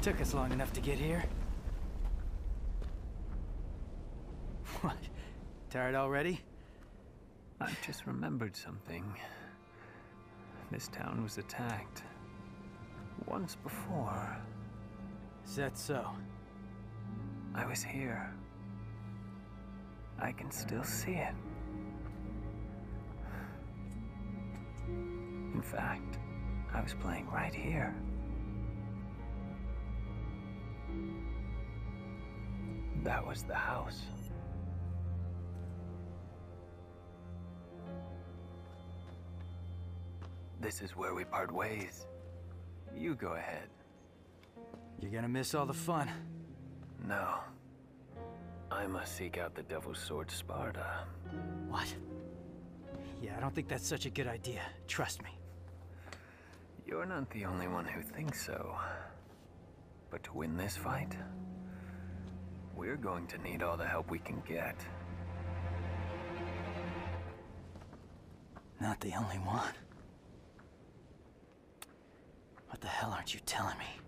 Took us long enough to get here. What? Tired already? I've just remembered something. This town was attacked. Once before. Is that so? I was here. I can still see it. In fact, I was playing right here. That was the house. This is where we part ways. You go ahead. You're gonna miss all the fun. No. I must seek out the Devil's Sword Sparda. What? Yeah, I don't think that's such a good idea. Trust me. You're not the only one who thinks so. But to win this fight, we're going to need all the help we can get. Not the only one. What the hell aren't you telling me?